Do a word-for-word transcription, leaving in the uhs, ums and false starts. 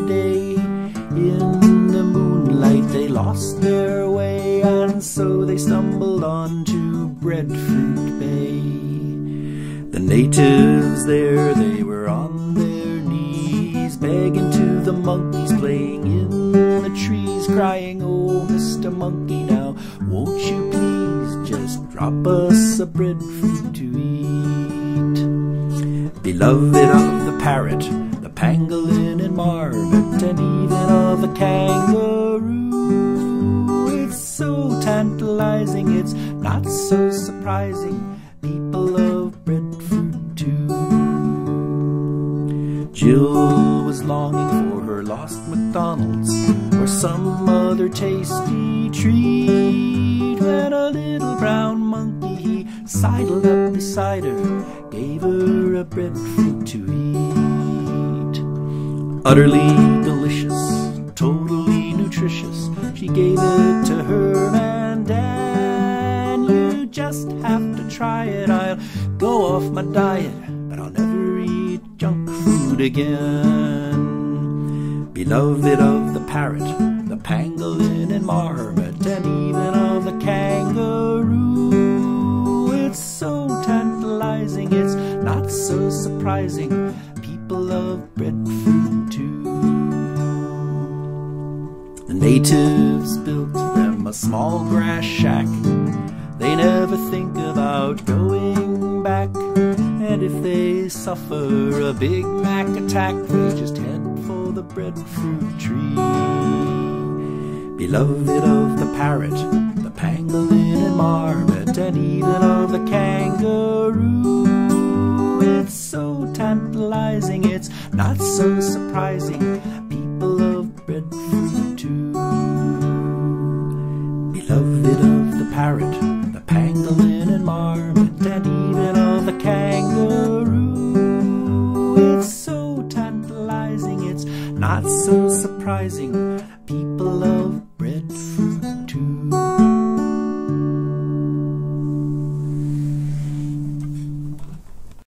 day. In the moonlight they lost their way, and so they stumbled onto Breadfuit Bay. The natives there, they were on their knees, begging to the monkeys playing in the trees, crying, "Oh, Mister Monkey, now won't you please just drop us a breadfruit to eat?" Beloved of the parrot, the pangolin and marmot, and even of the kangaroo, it's so tantalizing, it's not so surprising, people love breadfruit too. Jill was longing for her lost McDonald's or some other tasty treat, when a little brown monkey, he sidled up beside her, gave her a breadfruit to eat. Utterly delicious, totally nutritious, she gave it to her and Dan. "You just have to try it, I'll go off my diet, but I'll never eat junk food again." Beloved of the parrot, the pangolin and marmot, and even of the kangaroo, it's so tantalizing, it's not so surprising, people love breadfruit too. The natives built them a small grass shack, they never think about going back, and if they suffer a Big Mac attack, they just head for the breadfruit tree. Beloved of the parrot, the pangolin and marmot, and even of the kangaroo, it's so tantalizing, it's not so surprising, people love breadfruit too. Beloved of the parrot, the pangolin and marmot, and even of the kangaroo, it's so tantalizing, it's not so surprising, people love breadfruit.